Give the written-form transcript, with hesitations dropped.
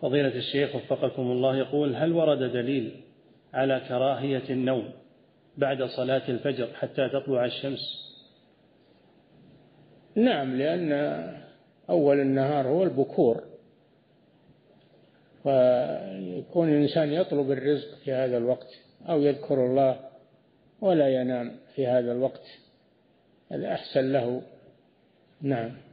فضيلة الشيخ وفقكم الله، يقول: هل ورد دليل على كراهية النوم بعد صلاة الفجر حتى تطلع الشمس؟ نعم، لأن أول النهار هو البكور، ويكون الإنسان يطلب الرزق في هذا الوقت أو يذكر الله ولا ينام في هذا الوقت، هذا أحسن له. نعم.